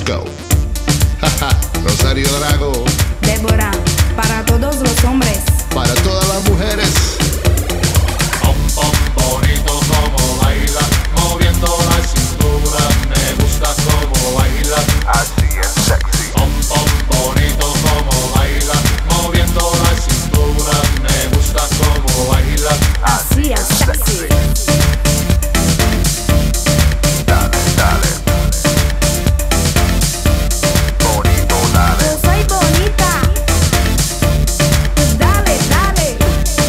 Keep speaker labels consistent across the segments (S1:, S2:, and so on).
S1: go. Rosario Drago.
S2: Debora, para todos los hombres.
S1: Para todas las mujeres.
S3: Bonito como baila, moviendo la cintura, me gusta como baila,
S4: así es sexy.
S3: Bonito como baila, moviendo la cintura, me gusta como baila,
S2: Así es sexy.
S4: Dale, dale. Bonito, dale.
S2: Yo soy bonita. Dale, dale.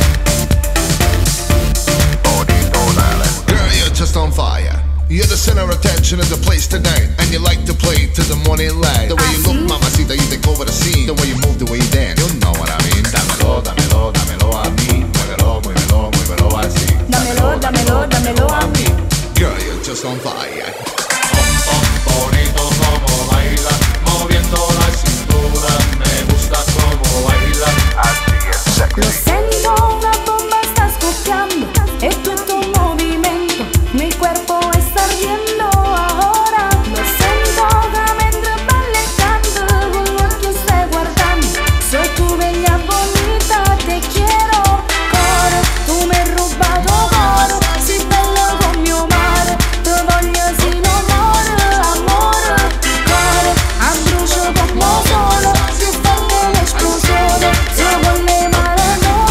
S4: Bonito, dale.
S1: Girl, you're just on fire. You're the center of attention of the place tonight. And you like to play to the morning light. The way you look, mamacita, you take over the scene. The way you move, the way you dance, you know what I mean.
S3: dámelo, dámelo, dámelo a mí, muévelo, muévelo, muévelo así,
S2: Dámelo, dámelo, dámelo a mí.
S1: Girl, you're just on fire.
S3: Bonito como baila, moviendo la cintura, me gusta como baila,
S4: Así es
S2: Lo
S4: sexy.
S2: siento, una bomba estás copiando. Esto es tu movimiento. Mi cuerpo está ardiendo ahora. Lo siento, dame entregarle tanto lo que estoy guardando. Soy tu bella bonita, te quiero. Coro, tú me has robado oro. Si te lo con mi amore, te voglio sin amore, amore. Coro, ambrucio como solo. Si fai l'esplosione, se vuole male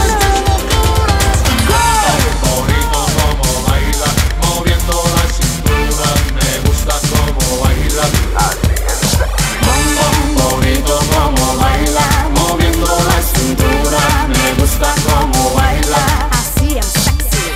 S3: bonito como baila, moviendo la cintura, me gusta como baila,
S4: Así es sexy.
S3: bonito como baila, moviendo la cintura, me gusta como baila,
S2: Así es sexy.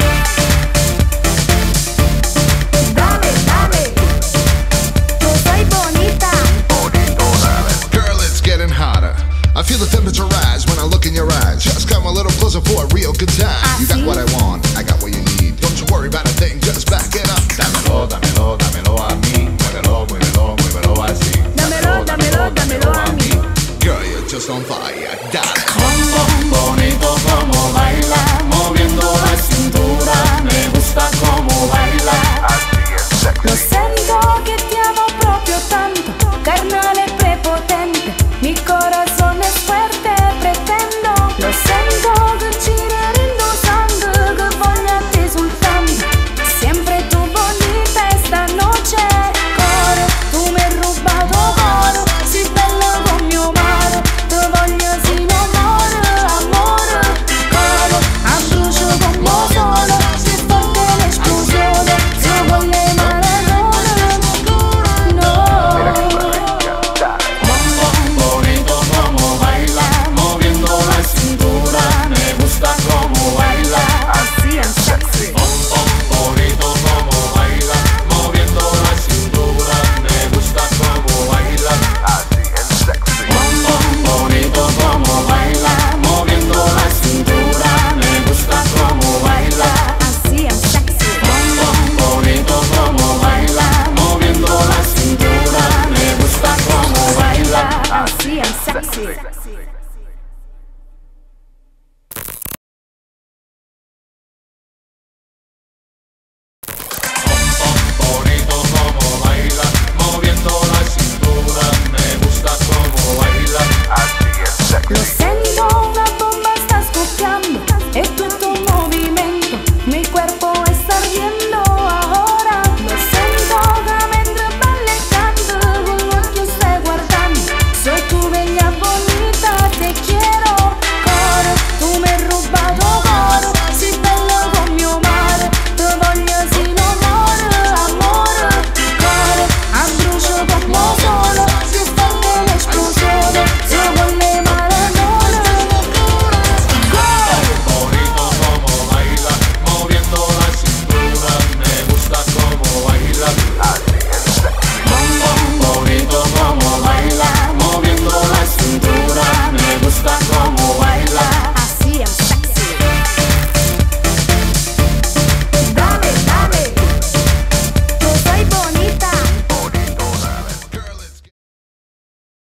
S2: Dale, dale. Yo soy bonita.
S4: Bonito, dale.
S1: Girl, it's getting hotter. I feel the temperature rise when I look in your eyes. Just come a little closer for a real good time. You got what I want, I got what you need. Don't you worry about a thing, just back it up.
S3: dámelo, dámelo, dámelo a mí, muévelo, muévelo, muévelo así,
S2: Dámelo, dámelo, dámelo a mí.
S1: Girl, you're just on fire. Dale.
S2: Bom, bom,